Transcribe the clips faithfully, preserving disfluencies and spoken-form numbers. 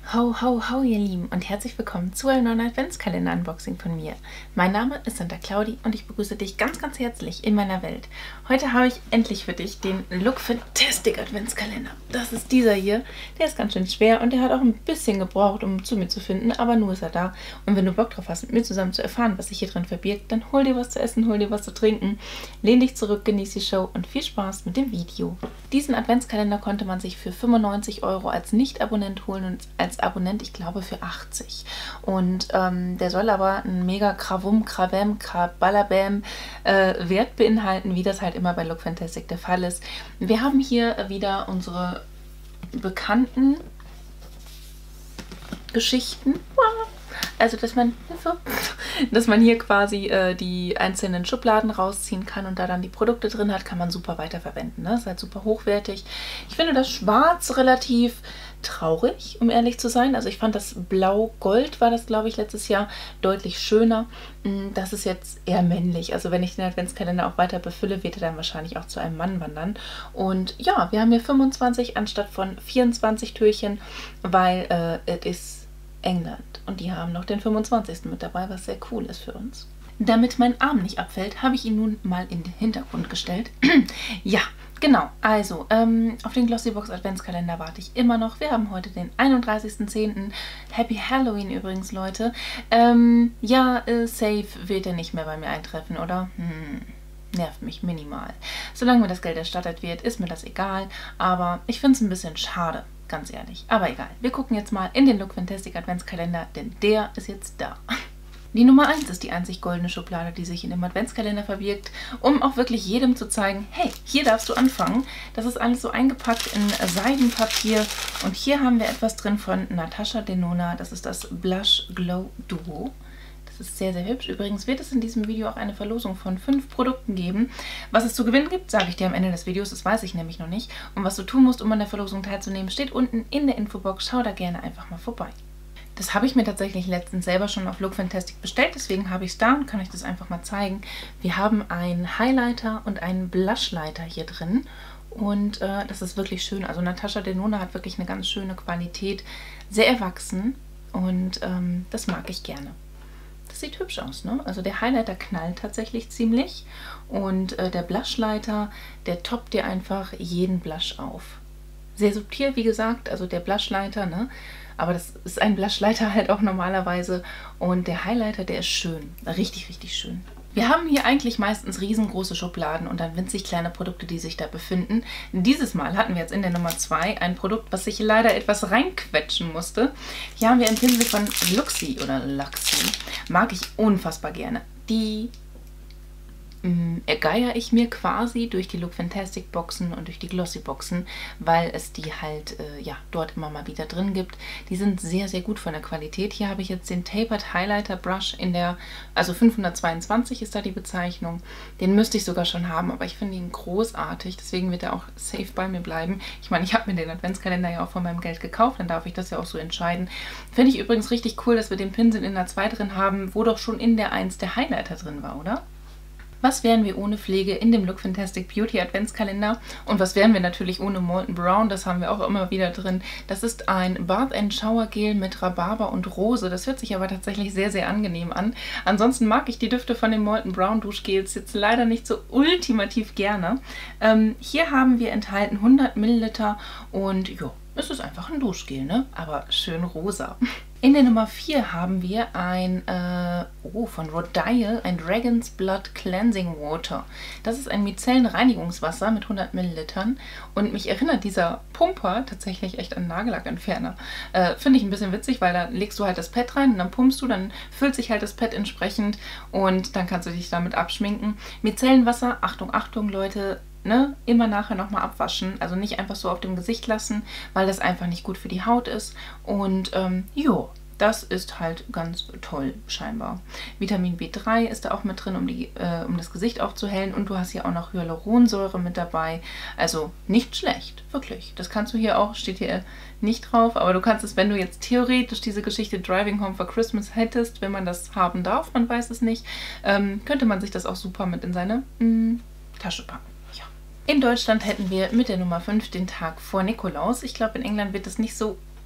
Ho, ho, ho, ihr Lieben und herzlich willkommen zu einem neuen Adventskalender-Unboxing von mir. Mein Name ist Santa Claudi und ich begrüße dich ganz, ganz herzlich in meiner Welt. Heute habe ich endlich für dich den Look Fantastic Adventskalender. Das ist dieser hier. Der ist ganz schön schwer und der hat auch ein bisschen gebraucht, um zu mir zu finden, aber nur ist er da. Und wenn du Bock drauf hast, mit mir zusammen zu erfahren, was sich hier drin verbirgt, dann hol dir was zu essen, hol dir was zu trinken, lehn dich zurück, genieß die Show und viel Spaß mit dem Video. Diesen Adventskalender konnte man sich für fünfundneunzig Euro als Nicht-Abonnent holen und als Abonnent, ich glaube, für achtzig. Und ähm, der soll aber ein mega Krawum, Krawem, Krabalabam äh, Wert beinhalten, wie das halt immer bei Look Fantastic der Fall ist. Wir haben hier wieder unsere bekannten Geschichten. Also, dass man, dass man hier quasi äh, die einzelnen Schubladen rausziehen kann und da dann die Produkte drin hat, kann man super weiterverwenden. Ne? Ist halt super hochwertig. Ich finde das Schwarz relativ traurig, um ehrlich zu sein. Also ich fand das Blau-Gold, war das glaube ich letztes Jahr, deutlich schöner. Das ist jetzt eher männlich. Also wenn ich den Adventskalender auch weiter befülle, wird er dann wahrscheinlich auch zu einem Mann wandern. Und ja, wir haben hier fünfundzwanzig anstatt von vierundzwanzig Türchen, weil äh, es ist England und die haben noch den fünfundzwanzigsten mit dabei, was sehr cool ist für uns. Damit mein Arm nicht abfällt, habe ich ihn nun mal in den Hintergrund gestellt. Ja, genau. Also, ähm, auf den Glossybox Adventskalender warte ich immer noch. Wir haben heute den einunddreißigsten zehnten Happy Halloween übrigens, Leute. Ähm, ja, äh, safe wird er nicht mehr bei mir eintreffen, oder? Hm. Nervt mich minimal. Solange mir das Geld erstattet wird, ist mir das egal. Aber ich finde es ein bisschen schade, ganz ehrlich. Aber egal. Wir gucken jetzt mal in den Look Fantastic Adventskalender, denn der ist jetzt da. Die Nummer eins ist die einzig goldene Schublade, die sich in dem Adventskalender verbirgt, um auch wirklich jedem zu zeigen, hey, hier darfst du anfangen. Das ist alles so eingepackt in Seidenpapier. Und hier haben wir etwas drin von Natasha Denona. Das ist das Blush Glow Duo. Das ist sehr, sehr hübsch. Übrigens wird es in diesem Video auch eine Verlosung von fünf Produkten geben. Was es zu gewinnen gibt, sage ich dir am Ende des Videos. Das weiß ich nämlich noch nicht. Und was du tun musst, um an der Verlosung teilzunehmen, steht unten in der Infobox. Schau da gerne einfach mal vorbei. Das habe ich mir tatsächlich letztens selber schon auf Look Fantastic bestellt. Deswegen habe ich es da und kann euch das einfach mal zeigen. Wir haben einen Highlighter und einen Blushlighter hier drin. Und äh, das ist wirklich schön. Also Natasha Denona hat wirklich eine ganz schöne Qualität. Sehr erwachsen. Und ähm, das mag ich gerne. Das sieht hübsch aus, ne? Also der Highlighter knallt tatsächlich ziemlich und äh, der Blushlighter, der toppt dir einfach jeden Blush auf. Sehr subtil, wie gesagt, also der Blushlighter, ne? Aber das ist ein Blushlighter halt auch normalerweise und der Highlighter, der ist schön, richtig, richtig schön. Wir haben hier eigentlich meistens riesengroße Schubladen und dann winzig kleine Produkte, die sich da befinden. Dieses Mal hatten wir jetzt in der Nummer zwei ein Produkt, was sich leider etwas reinquetschen musste. Hier haben wir einen Pinsel von Luxi oder Luxi. Mag ich unfassbar gerne. Die mh, ergeier ich mir quasi durch die Look Fantastic Boxen und durch die Glossy Boxen, weil es die halt äh, ja, dort immer mal wieder drin gibt. Die sind sehr, sehr gut von der Qualität. Hier habe ich jetzt den Tapered Highlighter Brush in der, also fünfhundertzweiundzwanzig ist da die Bezeichnung. Den müsste ich sogar schon haben, aber ich finde ihn großartig. Deswegen wird er auch safe bei mir bleiben. Ich meine, ich habe mir den Adventskalender ja auch von meinem Geld gekauft, dann darf ich das ja auch so entscheiden. Finde ich übrigens richtig cool, dass wir den Pinsel in der zwei drin haben, wo doch schon in der eins der Highlighter drin war, oder? Was wären wir ohne Pflege in dem Look Fantastic Beauty Adventskalender? Und was wären wir natürlich ohne Molten Brown? Das haben wir auch immer wieder drin. Das ist ein Bath and Shower Gel mit Rhabarber und Rose. Das hört sich aber tatsächlich sehr, sehr angenehm an. Ansonsten mag ich die Düfte von den Molten Brown Duschgels jetzt leider nicht so ultimativ gerne. Ähm, hier haben wir enthalten hundert Milliliter und ja, es ist einfach ein Duschgel, ne? Aber schön rosa. In der Nummer vier haben wir ein, äh, oh, von Rodial, ein Dragon's Blood Cleansing Water. Das ist ein Micellenreinigungswasser mit hundert Millilitern und mich erinnert dieser Pumper tatsächlich echt an Nagellackentferner. Äh, Finde ich ein bisschen witzig, weil da legst du halt das Pad rein und dann pumpst du, dann füllt sich halt das Pad entsprechend und dann kannst du dich damit abschminken. Micellenwasser, Achtung, Achtung, Leute, ne, immer nachher nochmal abwaschen, also nicht einfach so auf dem Gesicht lassen, weil das einfach nicht gut für die Haut ist und ähm, jo, das ist halt ganz toll scheinbar. Vitamin B drei ist da auch mit drin, um, die, äh, um das Gesicht aufzuhellen und du hast hier auch noch Hyaluronsäure mit dabei, also nicht schlecht, wirklich. Das kannst du hier auch, steht hier nicht drauf, aber du kannst es, wenn du jetzt theoretisch diese Geschichte Driving Home for Christmas hättest, wenn man das haben darf, man weiß es nicht, ähm, könnte man sich das auch super mit in seine mh, Tasche packen. In Deutschland hätten wir mit der Nummer fünf den Tag vor Nikolaus. Ich glaube, in England wird es nicht so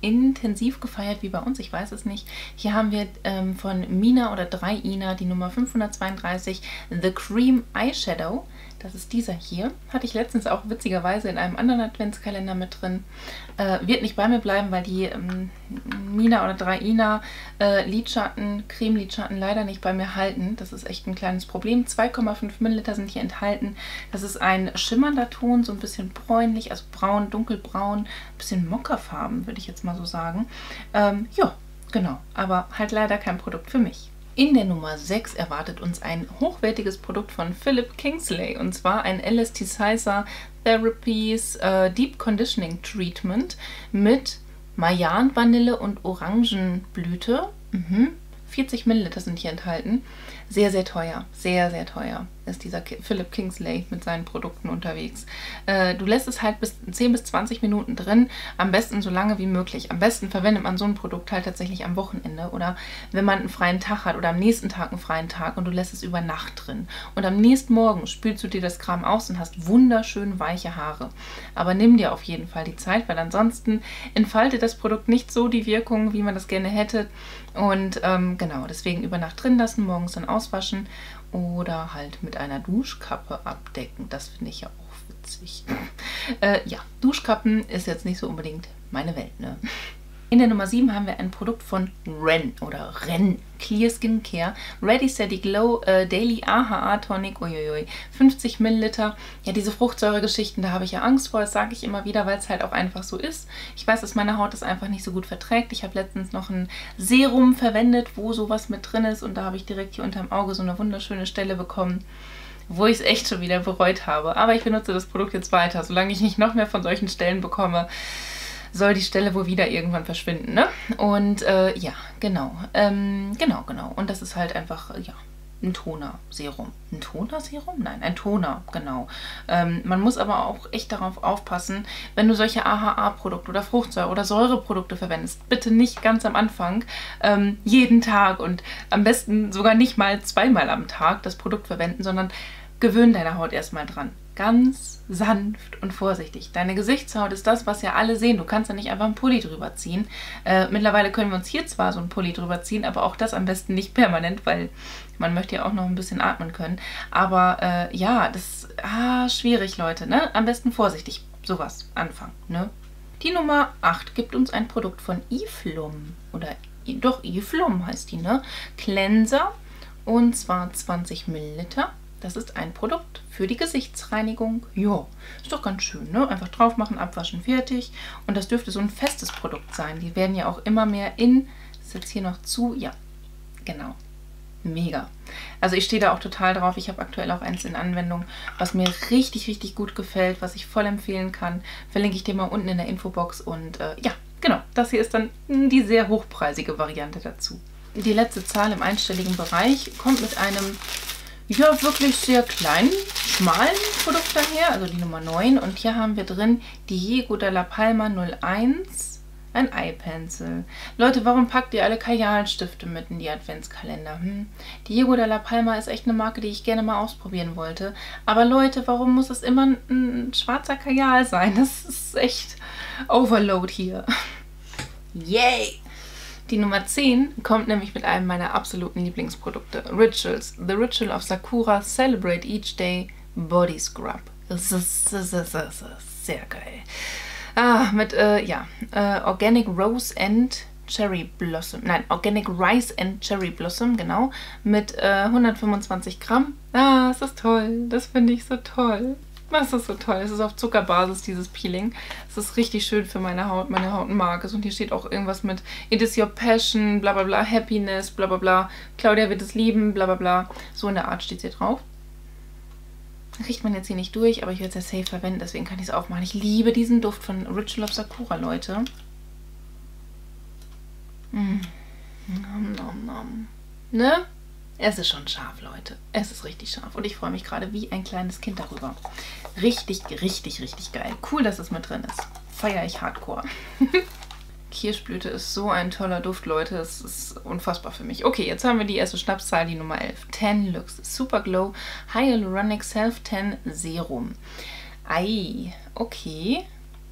intensiv gefeiert wie bei uns, ich weiß es nicht. Hier haben wir ähm, von Mina oder drei Ina die Nummer fünfhundertzweiunddreißig, The Cream Eyeshadow. Das ist dieser hier. Hatte ich letztens auch witzigerweise in einem anderen Adventskalender mit drin. Äh, wird nicht bei mir bleiben, weil die ähm, Mina oder drei Ina äh, Lidschatten, Creme-Lidschatten leider nicht bei mir halten. Das ist echt ein kleines Problem. zwei Komma fünf Milliliter sind hier enthalten. Das ist ein schimmernder Ton, so ein bisschen bräunlich, also braun, dunkelbraun, ein bisschen Mokkafarben, würde ich jetzt mal so sagen. Ähm, ja, genau. Aber halt leider kein Produkt für mich. In der Nummer sechs erwartet uns ein hochwertiges Produkt von Philip Kingsley, und zwar ein Elasticizer Therapies äh, Deep Conditioning Treatment mit Mayan, Vanille und Orangenblüte. Mhm. vierzig Milliliter sind hier enthalten. Sehr, sehr teuer. Sehr, sehr teuer ist dieser Philip Kingsley mit seinen Produkten unterwegs. Äh, du lässt es halt bis zehn bis zwanzig Minuten drin. Am besten so lange wie möglich. Am besten verwendet man so ein Produkt halt tatsächlich am Wochenende oder wenn man einen freien Tag hat oder am nächsten Tag einen freien Tag und du lässt es über Nacht drin. Und am nächsten Morgen spülst du dir das Kram aus und hast wunderschön weiche Haare. Aber nimm dir auf jeden Fall die Zeit, weil ansonsten entfaltet das Produkt nicht so die Wirkung, wie man das gerne hätte. Und ähm, genau, deswegen über Nacht drin lassen, morgens dann auswaschen oder halt mit einer Duschkappe abdecken. Das finde ich ja auch witzig. äh, ja, Duschkappen ist jetzt nicht so unbedingt meine Welt, ne? In der Nummer sieben haben wir ein Produkt von Ren oder Ren Clear Skin Care Ready Steady Glow äh, Daily A H A Tonic, uiuiui, fünfzig Milliliter. Ja, diese Fruchtsäuregeschichten, da habe ich ja Angst vor, das sage ich immer wieder, weil es halt auch einfach so ist. Ich weiß, dass meine Haut das einfach nicht so gut verträgt. Ich habe letztens noch ein Serum verwendet, wo sowas mit drin ist, und da habe ich direkt hier unterm Auge so eine wunderschöne Stelle bekommen, wo ich es echt schon wieder bereut habe. Aber ich benutze das Produkt jetzt weiter, solange ich nicht noch mehr von solchen Stellen bekomme, soll die Stelle wohl wieder irgendwann verschwinden, ne? Und äh, ja, genau, ähm, genau, genau. Und das ist halt einfach, ja, ein Toner-Serum. Ein Toner-Serum? Nein, ein Toner, genau. Ähm, man muss aber auch echt darauf aufpassen, wenn du solche A H A-Produkte oder Fruchtsäure- oder Säureprodukte verwendest, bitte nicht ganz am Anfang ähm, jeden Tag und am besten sogar nicht mal zweimal am Tag das Produkt verwenden, sondern gewöhn deine Haut erstmal dran. Ganz sanft und vorsichtig. Deine Gesichtshaut ist das, was ja alle sehen. Du kannst ja nicht einfach einen Pulli drüber ziehen. Äh, mittlerweile können wir uns hier zwar so einen Pulli drüber ziehen, aber auch das am besten nicht permanent, weil man möchte ja auch noch ein bisschen atmen können. Aber äh, ja, das ist ah, schwierig, Leute, ne? Am besten vorsichtig sowas anfangen, ne? Die Nummer acht gibt uns ein Produkt von Iflum. Oder doch, Iflum heißt die, ne? Cleanser. Und zwar zwanzig Milliliter. Das ist ein Produkt für die Gesichtsreinigung. Ja, ist doch ganz schön, ne? Einfach drauf machen, abwaschen, fertig. Und das dürfte so ein festes Produkt sein. Die werden ja auch immer mehr in... Das ist jetzt hier noch zu... Ja, genau. Mega. Also ich stehe da auch total drauf. Ich habe aktuell auch eins in Anwendung, was mir richtig, richtig gut gefällt, was ich voll empfehlen kann. Verlinke ich dir mal unten in der Infobox. Und äh, ja, genau. Das hier ist dann die sehr hochpreisige Variante dazu. Die letzte Zahl im einstelligen Bereich kommt mit einem... ja, wirklich sehr kleinen, schmalen Produkt daher, also die Nummer neun. Und hier haben wir drin Diego de la Palma null eins, ein Eye Pencil. Leute, warum packt ihr alle Kajalstifte mit in die Adventskalender? Hm? Diego de la Palma ist echt eine Marke, die ich gerne mal ausprobieren wollte. Aber Leute, warum muss es immer ein, ein schwarzer Kajal sein? Das ist echt Overload hier. Yay! Die Nummer zehn kommt nämlich mit einem meiner absoluten Lieblingsprodukte. Rituals. The Ritual of Sakura Celebrate Each Day Body Scrub. Das ist, das ist, das ist sehr geil. Ah, mit, äh, ja, äh, Organic Rose and Cherry Blossom. Nein, Organic Rice and Cherry Blossom, genau. Mit äh, hundertfünfundzwanzig Gramm. Ah, es ist toll. Das finde ich so toll. Das ist so toll. Es ist auf Zuckerbasis, dieses Peeling. Es ist richtig schön für meine Haut. Meine Haut mag es. Und hier steht auch irgendwas mit It is your passion, bla bla bla, Happiness, bla bla bla. Claudia wird es lieben, bla bla bla. So in der Art steht es hier drauf. Riecht man jetzt hier nicht durch, aber ich werde es ja safe verwenden, deswegen kann ich es aufmachen. Ich liebe diesen Duft von Ritual of Sakura, Leute. Mm. Nom, nom, nom. Ne? Es ist schon scharf, Leute. Es ist richtig scharf. Und ich freue mich gerade wie ein kleines Kind darüber. Richtig, richtig, richtig geil. Cool, dass es mit drin ist. Feiere ich hardcore. Kirschblüte ist so ein toller Duft, Leute. Es ist unfassbar für mich. Okay, jetzt haben wir die erste Schnapszahl, die Nummer elf. Tan Lux Super Glow Hyaluronic Self Tan Serum. Ei, okay.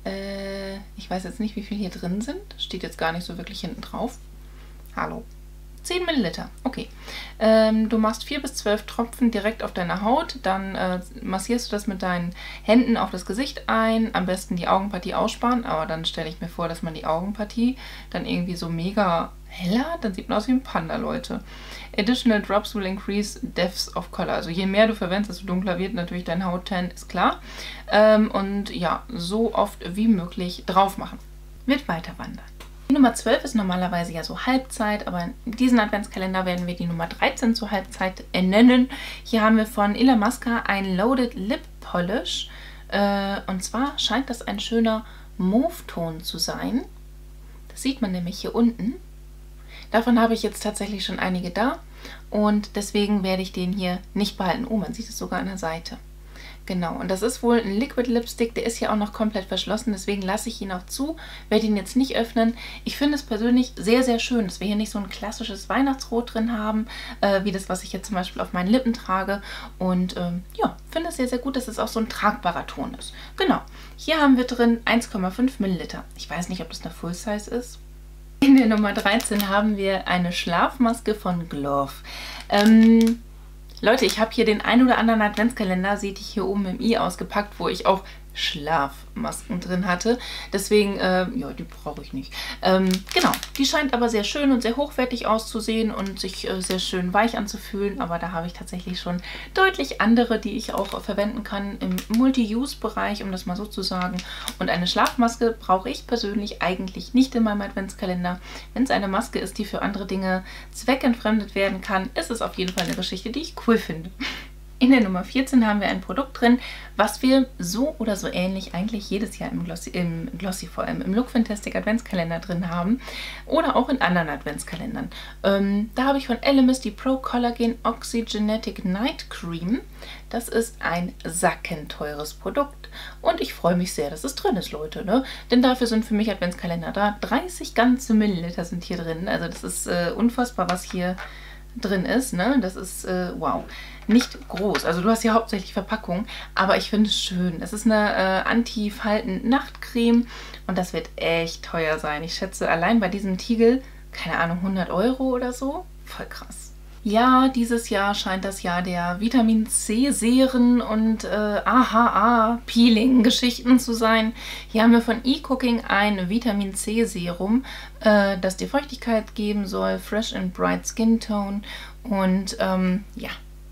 Äh, ich weiß jetzt nicht, wie viel hier drin sind. Steht jetzt gar nicht so wirklich hinten drauf. Hallo. zehn Milliliter, okay. Ähm, du machst vier bis zwölf Tropfen direkt auf deine Haut, dann äh, massierst du das mit deinen Händen auf das Gesicht ein, am besten die Augenpartie aussparen, aber dann stelle ich mir vor, dass man die Augenpartie dann irgendwie so mega hell hat, dann sieht man aus wie ein Panda, Leute. Additional drops will increase depths of color, also je mehr du verwendest, desto dunkler wird natürlich dein Hauttan, ist klar. Ähm, und ja, so oft wie möglich drauf machen. Wird weiter wandern. Die Nummer zwölf ist normalerweise ja so Halbzeit, aber in diesem Adventskalender werden wir die Nummer dreizehn zur Halbzeit nennen. Hier haben wir von Illamasqua ein Loaded Lip Polish. Äh, und zwar scheint das ein schöner Mauve-Ton zu sein. Das sieht man nämlich hier unten. Davon habe ich jetzt tatsächlich schon einige da und deswegen werde ich den hier nicht behalten. Oh, man sieht es sogar an der Seite. Genau, und das ist wohl ein Liquid Lipstick, der ist hier auch noch komplett verschlossen, deswegen lasse ich ihn auch zu, werde ihn jetzt nicht öffnen. Ich finde es persönlich sehr, sehr schön, dass wir hier nicht so ein klassisches Weihnachtsrot drin haben, äh, wie das, was ich jetzt zum Beispiel auf meinen Lippen trage. Und ähm, ja, finde es sehr, sehr gut, dass es auch so ein tragbarer Ton ist. Genau, hier haben wir drin eins Komma fünf Milliliter. Ich weiß nicht, ob das eine Full Size ist. In der Nummer dreizehn haben wir eine Schlafmaske von Glove. Ähm... Leute, ich habe hier den ein oder anderen Adventskalender, seht ihr hier oben im i ausgepackt, wo ich auch Schlafmasken drin hatte. Deswegen, äh, ja, die brauche ich nicht. Ähm, genau, die scheint aber sehr schön und sehr hochwertig auszusehen und sich äh, sehr schön weich anzufühlen. Aber da habe ich tatsächlich schon deutlich andere, die ich auch verwenden kann im Multi-Use-Bereich, um das mal so zu sagen. Und eine Schlafmaske brauche ich persönlich eigentlich nicht in meinem Adventskalender. Wenn es eine Maske ist, die für andere Dinge zweckentfremdet werden kann, ist es auf jeden Fall eine Geschichte, die ich cool finde. In der Nummer vierzehn haben wir ein Produkt drin, was wir so oder so ähnlich eigentlich jedes Jahr im Glossy, im Glossy vor allem im Look Fantastic Adventskalender drin haben oder auch in anderen Adventskalendern. Ähm, da habe ich von Elemis die Pro Collagen Oxygenetic Night Cream. Das ist ein sackenteures Produkt und ich freue mich sehr, dass es drin ist, Leute, ne? Denn dafür sind für mich Adventskalender da. dreißig ganze Milliliter sind hier drin, also das ist äh, unfassbar, was hier drin ist, ne? Das ist, äh, wow. Nicht groß, also du hast hier hauptsächlich Verpackung, aber ich finde es schön. Es ist eine äh, Anti-Falten-Nachtcreme und das wird echt teuer sein. Ich schätze allein bei diesem Tiegel, keine Ahnung, hundert Euro oder so. Voll krass. Ja, dieses Jahr scheint das Jahr der Vitamin C-Seren und äh, A H A-Peeling-Geschichten zu sein. Hier haben wir von eCooking ein Vitamin C-Serum, äh, das dir Feuchtigkeit geben soll, Fresh and Bright Skin Tone und ähm, ja,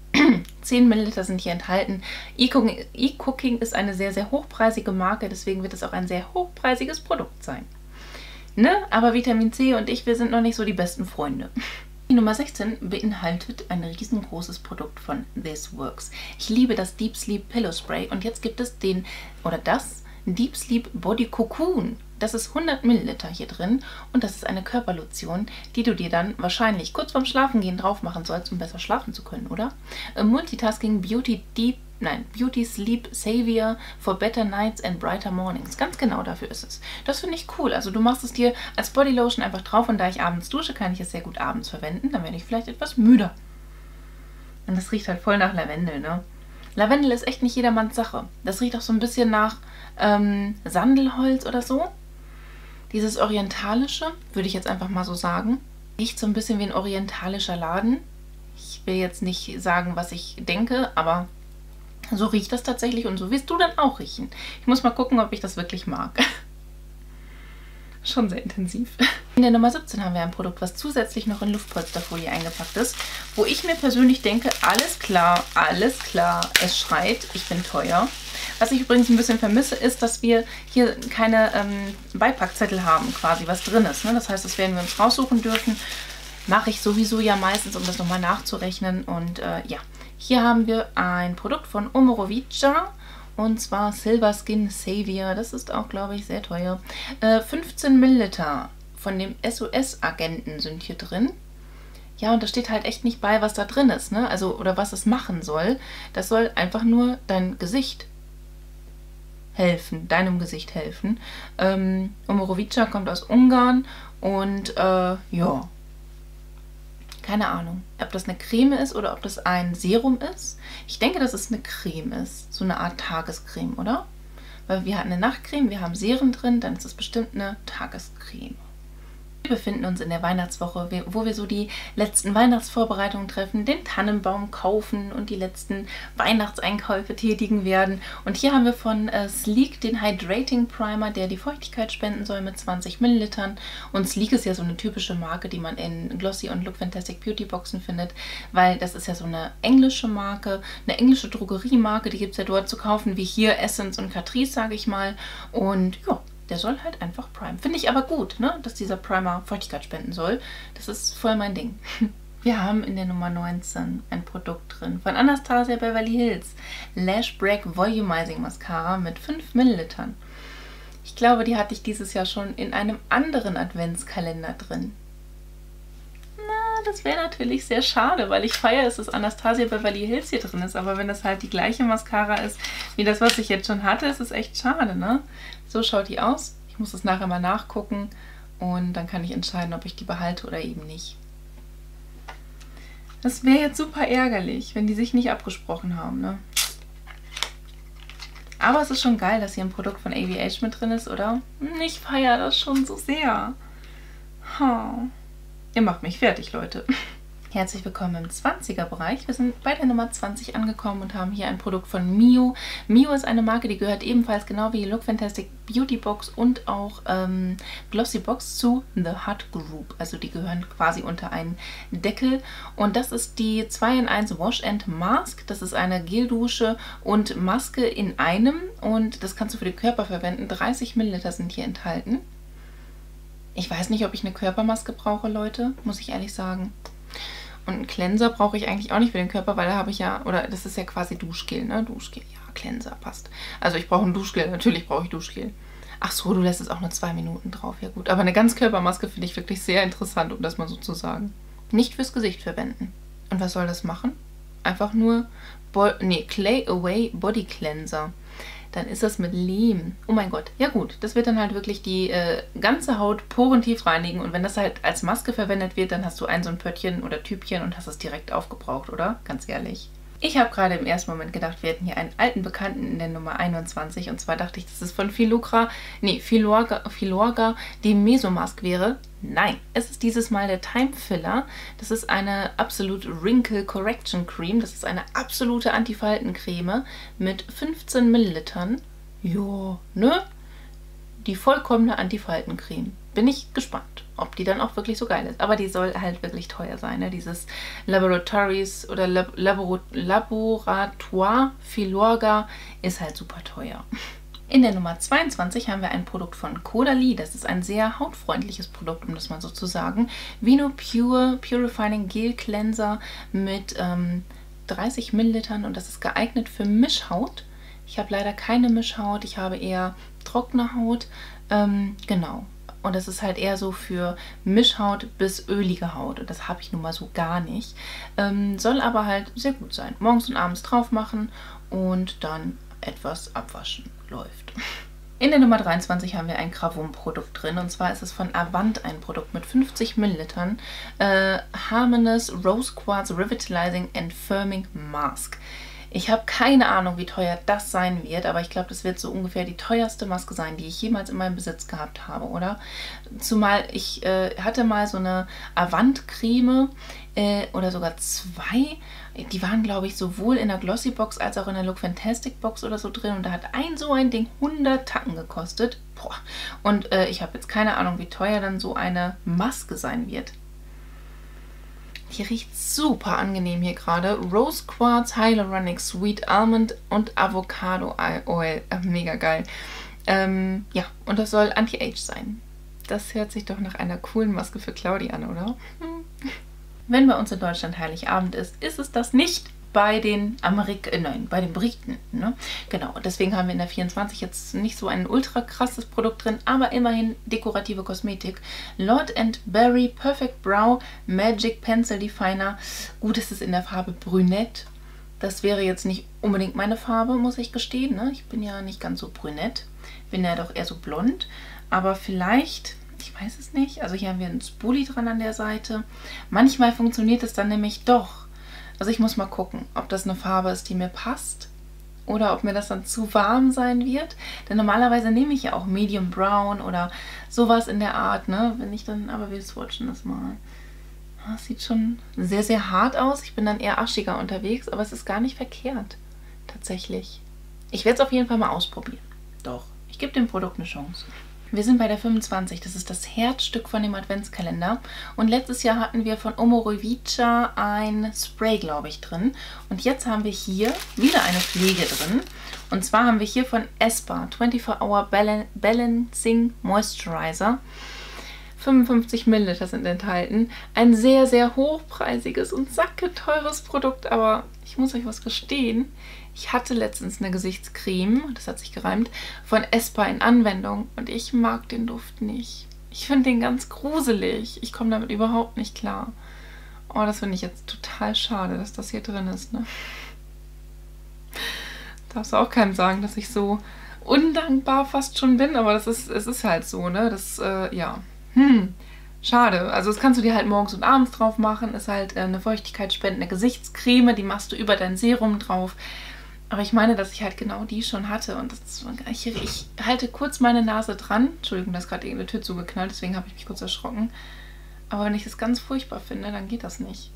zehn Milliliter sind hier enthalten. eCooking, eCooking ist eine sehr, sehr hochpreisige Marke, deswegen wird es auch ein sehr hochpreisiges Produkt sein. Ne? Aber Vitamin C und ich, wir sind noch nicht so die besten Freunde. Die Nummer sechzehn beinhaltet ein riesengroßes Produkt von This Works. Ich liebe das Deep Sleep Pillow Spray und jetzt gibt es den, oder das, Deep Sleep Body Cocoon. Das ist hundert Milliliter hier drin und das ist eine Körperlotion, die du dir dann wahrscheinlich kurz vorm Schlafengehen drauf machen sollst, um besser schlafen zu können, oder? A Multitasking Beauty Deep, nein, Beauty Sleep Savior for Better Nights and Brighter Mornings. Ganz genau dafür ist es. Das finde ich cool. Also du machst es dir als Bodylotion einfach drauf und da ich abends dusche, kann ich es sehr gut abends verwenden. Dann werde ich vielleicht etwas müder. Und das riecht halt voll nach Lavendel, ne? Lavendel ist echt nicht jedermanns Sache. Das riecht auch so ein bisschen nach ähm, Sandelholz oder so. Dieses orientalische, würde ich jetzt einfach mal so sagen, riecht so ein bisschen wie ein orientalischer Laden. Ich will jetzt nicht sagen, was ich denke, aber so riecht das tatsächlich und so wirst du dann auch riechen. Ich muss mal gucken, ob ich das wirklich mag. Schon sehr intensiv. In der Nummer siebzehn haben wir ein Produkt, was zusätzlich noch in Luftpolsterfolie eingepackt ist, wo ich mir persönlich denke, alles klar, alles klar, es schreit, ich bin teuer. Was ich übrigens ein bisschen vermisse, ist, dass wir hier keine ähm, Beipackzettel haben, quasi, was drin ist. Ne? Das heißt, das werden wir uns raussuchen dürfen. Mache ich sowieso ja meistens, um das nochmal nachzurechnen. Und äh, ja, hier haben wir ein Produkt von Omorovica. Und zwar Silver Skin Savior. Das ist auch, glaube ich, sehr teuer. Äh, fünfzehn Milliliter von dem S O S-Agenten sind hier drin. Ja, und da steht halt echt nicht bei, was da drin ist, ne? Also, oder was es machen soll. Das soll einfach nur dein Gesicht helfen, deinem Gesicht helfen. Ähm, Omorovica kommt aus Ungarn und äh, ja, keine Ahnung, ob das eine Creme ist oder ob das ein Serum ist. Ich denke, dass es eine Creme ist, so eine Art Tagescreme, oder? weil wir hatten eine Nachtcreme, wir haben Serien drin, dann ist es bestimmt eine Tagescreme. Wir befinden uns in der Weihnachtswoche, wo wir so die letzten Weihnachtsvorbereitungen treffen, den Tannenbaum kaufen und die letzten Weihnachtseinkäufe tätigen werden. Und hier haben wir von äh, Sleek den Hydrating Primer, der die Feuchtigkeit spenden soll mit zwanzig Millilitern. Und Sleek ist ja so eine typische Marke, die man in Glossy und Look Fantastic Beauty Boxen findet, weil das ist ja so eine englische Marke, eine englische Drogeriemarke, die gibt es ja dort zu kaufen, wie hier Essence und Catrice, sage ich mal. Und ja, der soll halt einfach primen. Finde ich aber gut, ne, dass dieser Primer Feuchtigkeit spenden soll. Das ist voll mein Ding. Wir haben in der Nummer neunzehn ein Produkt drin von Anastasia Beverly Hills. Lash Break Volumizing Mascara mit fünf Millilitern. Ich glaube, die hatte ich dieses Jahr schon in einem anderen Adventskalender drin. Na, das wäre natürlich sehr schade, weil ich feiere, dass das Anastasia Beverly Hills hier drin ist. Aber wenn das halt die gleiche Mascara ist, wie das, was ich jetzt schon hatte, ist es echt schade, ne? So schaut die aus. Ich muss das nachher mal nachgucken und dann kann ich entscheiden, ob ich die behalte oder eben nicht. Das wäre jetzt super ärgerlich, wenn die sich nicht abgesprochen haben, ne? Aber es ist schon geil, dass hier ein Produkt von A V H mit drin ist, oder? Ich feiere das schon so sehr. Oh. Ihr macht mich fertig, Leute. Herzlich willkommen im zwanziger-Bereich. Wir sind bei der Nummer zwanzig angekommen und haben hier ein Produkt von Mio. Mio ist eine Marke, die gehört ebenfalls genau wie Look Fantastic Beauty Box und auch ähm, Glossy Box zu The Hut Group. Also die gehören quasi unter einen Deckel. Und das ist die zwei in eins Wash and Mask. Das ist eine Geldusche und Maske in einem. Und das kannst du für den Körper verwenden. dreißig Milliliter sind hier enthalten. Ich weiß nicht, ob ich eine Körpermaske brauche, Leute. Muss ich ehrlich sagen. Und einen Cleanser brauche ich eigentlich auch nicht für den Körper, weil da habe ich ja, oder das ist ja quasi Duschgel, ne? Duschgel, ja, Cleanser passt. Also ich brauche ein Duschgel, natürlich brauche ich Duschgel. Ach so, du lässt es auch nur zwei Minuten drauf, ja gut. Aber eine Ganzkörpermaske finde ich wirklich sehr interessant, um das mal so zu sagen. Nicht fürs Gesicht verwenden. Und was soll das machen? Einfach nur, Bo nee, Clay Away Body Cleanser. Dann ist das mit Lehm. Oh mein Gott. Ja gut, das wird dann halt wirklich die äh, ganze Haut porentief reinigen. Und wenn das halt als Maske verwendet wird, dann hast du ein so ein Pöttchen oder Tübchen und hast es direkt aufgebraucht, oder? Ganz ehrlich. Ich habe gerade im ersten Moment gedacht, wir hätten hier einen alten Bekannten in der Nummer einundzwanzig. Und zwar dachte ich, dass es von Filocra, nee, Filorga, Filorga die Mesomask wäre. Nein, es ist dieses Mal der Time Filler. Das ist eine Absolute Wrinkle Correction Cream. Das ist eine absolute Antifaltencreme mit fünfzehn Millilitern. Jo, ne? Die vollkommene Antifaltencreme. Bin ich gespannt, ob die dann auch wirklich so geil ist. Aber die soll halt wirklich teuer sein, ne? Dieses Laboratories oder Lab Labor Laboratoire Filorga ist halt super teuer. In der Nummer zweiundzwanzig haben wir ein Produkt von Caudalie. Das ist ein sehr hautfreundliches Produkt, um das mal so zu sagen. Vino Pure Purifying Gel Cleanser mit ähm, dreißig Millilitern und das ist geeignet für Mischhaut. Ich habe leider keine Mischhaut, ich habe eher trockene Haut. Ähm, genau. Und das ist halt eher so für Mischhaut bis ölige Haut. Und das habe ich nun mal so gar nicht. Ähm, soll aber halt sehr gut sein. Morgens und abends drauf machen und dann etwas abwaschen. Läuft. In der Nummer dreiundzwanzig haben wir ein Gravum-Produkt drin. Und zwar ist es von Avant ein Produkt mit fünfzig Millilitern. Äh, Harmonious Rose Quartz Revitalizing and Firming Mask. Ich habe keine Ahnung, wie teuer das sein wird, aber ich glaube, das wird so ungefähr die teuerste Maske sein, die ich jemals in meinem Besitz gehabt habe, oder? Zumal ich äh, hatte mal so eine Avant-Creme äh, oder sogar zwei. Die waren, glaube ich, sowohl in der Glossy Box als auch in der Look Fantastic Box oder so drin. Und da hat ein so ein Ding hundert Tacken gekostet. Boah. Und äh, ich habe jetzt keine Ahnung, wie teuer dann so eine Maske sein wird. Die riecht super angenehm hier gerade. Rose Quartz, Hyaluronic Sweet Almond und Avocado Oil. Äh, mega geil. Ähm, ja, und das soll Anti-Age sein. Das hört sich doch nach einer coolen Maske für Claudi an, oder? Hm. Wenn bei uns in Deutschland Heiligabend ist, ist es das nicht bei den Amerik äh, nein, bei den Briten. Ne? Genau, deswegen haben wir in der vierundzwanzig jetzt nicht so ein ultra krasses Produkt drin, aber immerhin dekorative Kosmetik. Lord and Berry Perfect Brow Magic Pencil Definer. Gut, es ist in der Farbe Brünett. Das wäre jetzt nicht unbedingt meine Farbe, muss ich gestehen. Ne? Ich bin ja nicht ganz so brünett. Bin ja doch eher so blond. Aber vielleicht, ich weiß es nicht. Also hier haben wir einen Spoolie dran an der Seite. Manchmal funktioniert es dann nämlich doch. Also ich muss mal gucken, ob das eine Farbe ist, die mir passt oder ob mir das dann zu warm sein wird. Denn normalerweise nehme ich ja auch Medium Brown oder sowas in der Art, ne? Wenn ich dann, aber wir swatchen das mal. Das sieht schon sehr, sehr hart aus. Ich bin dann eher aschiger unterwegs, aber es ist gar nicht verkehrt. Tatsächlich. Ich werde es auf jeden Fall mal ausprobieren. Doch, ich gebe dem Produkt eine Chance. Wir sind bei der fünfundzwanzig. Das ist das Herzstück von dem Adventskalender. Und letztes Jahr hatten wir von Omorovica ein Spray, glaube ich, drin. Und jetzt haben wir hier wieder eine Pflege drin. Und zwar haben wir hier von Espa vierundzwanzig Hour Balancing Moisturizer. fünfundfünfzig Milliliter sind enthalten. Ein sehr, sehr hochpreisiges und sacketeures Produkt, aber ich muss euch was gestehen. Ich hatte letztens eine Gesichtscreme, das hat sich gereimt, von Espa in Anwendung und ich mag den Duft nicht. Ich finde den ganz gruselig. Ich komme damit überhaupt nicht klar. Oh, das finde ich jetzt total schade, dass das hier drin ist, ne? Darfst du auch keinem sagen, dass ich so undankbar fast schon bin, aber das ist, es ist halt so, ne? Das, äh, ja. Hm, schade. Also das kannst du dir halt morgens und abends drauf machen. Ist halt äh, eine feuchtigkeitsspendende Gesichtscreme. Die machst du über dein Serum drauf. Aber ich meine, dass ich halt genau die schon hatte. Und das, ich, ich halte kurz meine Nase dran. Entschuldigung, da ist gerade irgendeine Tür zugeknallt. Deswegen habe ich mich kurz erschrocken. Aber wenn ich das ganz furchtbar finde, dann geht das nicht.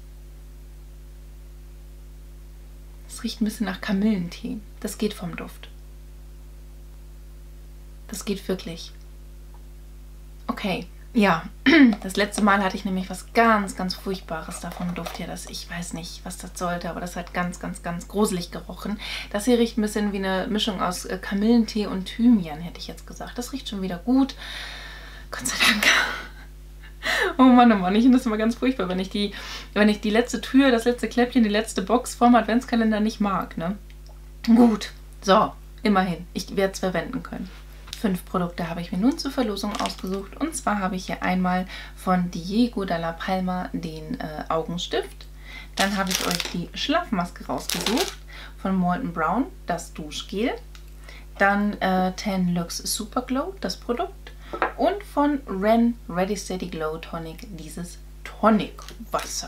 Es riecht ein bisschen nach Kamillentee. Das geht vom Duft. Das geht wirklich. Okay. Ja, das letzte Mal hatte ich nämlich was ganz, ganz Furchtbares da vom Duft her. Das, ich weiß nicht, was das sollte, aber das hat ganz, ganz, ganz gruselig gerochen. Das hier riecht ein bisschen wie eine Mischung aus äh, Kamillentee und Thymian, hätte ich jetzt gesagt. Das riecht schon wieder gut. Gott sei Dank. Oh Mann, oh Mann, ich finde das immer ganz furchtbar, wenn ich die, wenn ich die letzte Tür, das letzte Kläppchen, die letzte Box vom Adventskalender nicht mag, ne? Gut, so, immerhin. Ich werde es verwenden können. Fünf Produkte habe ich mir nun zur Verlosung ausgesucht. Und zwar habe ich hier einmal von Diego de la Palma den äh, Augenstift. Dann habe ich euch die Schlafmaske rausgesucht von Molten Brown, das Duschgel. Dann äh, Tan Lux Super Glow, das Produkt. Und von Ren Ready Steady Glow Tonic, dieses Tonic-Wasser.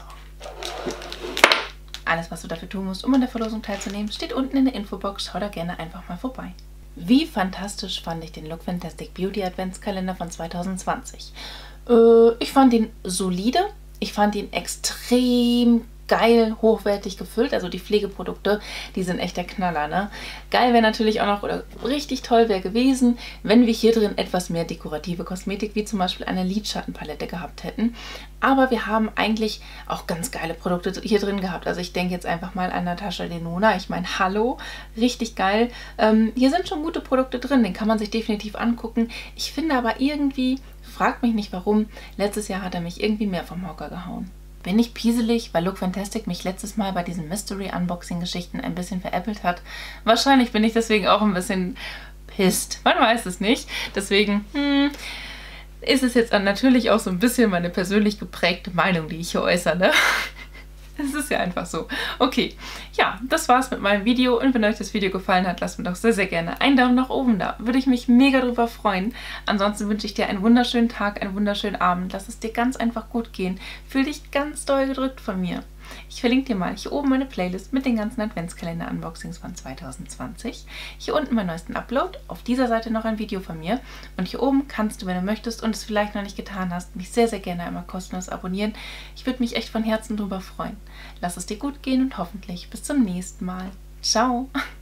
Alles, was du dafür tun musst, um an der Verlosung teilzunehmen, steht unten in der Infobox. Schau da gerne einfach mal vorbei. Wie fantastisch fand ich den Look Fantastic Beauty Adventskalender von zwanzig zwanzig. Äh, ich fand ihn solide. Ich fand ihn extrem geil, hochwertig gefüllt. Also die Pflegeprodukte, die sind echt der Knaller, ne? Geil wäre natürlich auch noch, oder richtig toll wäre gewesen, wenn wir hier drin etwas mehr dekorative Kosmetik, wie zum Beispiel eine Lidschattenpalette gehabt hätten. Aber wir haben eigentlich auch ganz geile Produkte hier drin gehabt. Also ich denke jetzt einfach mal an Natasha Denona. Ich meine, hallo, richtig geil. Ähm, hier sind schon gute Produkte drin, den kann man sich definitiv angucken. Ich finde aber irgendwie, fragt mich nicht warum, letztes Jahr hat er mich irgendwie mehr vom Hocker gehauen. Bin ich pieselig, weil Look Fantastic mich letztes Mal bei diesen Mystery-Unboxing-Geschichten ein bisschen veräppelt hat? Wahrscheinlich bin ich deswegen auch ein bisschen pisst. Man weiß es nicht. Deswegen hm, ist es jetzt natürlich auch so ein bisschen meine persönlich geprägte Meinung, die ich hier äußere. Ne? Es ist ja einfach so. Okay, ja, das war's mit meinem Video. Und wenn euch das Video gefallen hat, lasst mir doch sehr, sehr gerne einen Daumen nach oben da. Würde ich mich mega drüber freuen. Ansonsten wünsche ich dir einen wunderschönen Tag, einen wunderschönen Abend. Lass es dir ganz einfach gut gehen. Fühl dich ganz doll gedrückt von mir. Ich verlinke dir mal hier oben meine Playlist mit den ganzen Adventskalender-Unboxings von zwanzig zwanzig. Hier unten meinen neuesten Upload. Auf dieser Seite noch ein Video von mir. Und hier oben kannst du, wenn du möchtest und es vielleicht noch nicht getan hast, mich sehr, sehr gerne einmal kostenlos abonnieren. Ich würde mich echt von Herzen drüber freuen. Lass es dir gut gehen und hoffentlich bis zum nächsten Mal. Ciao!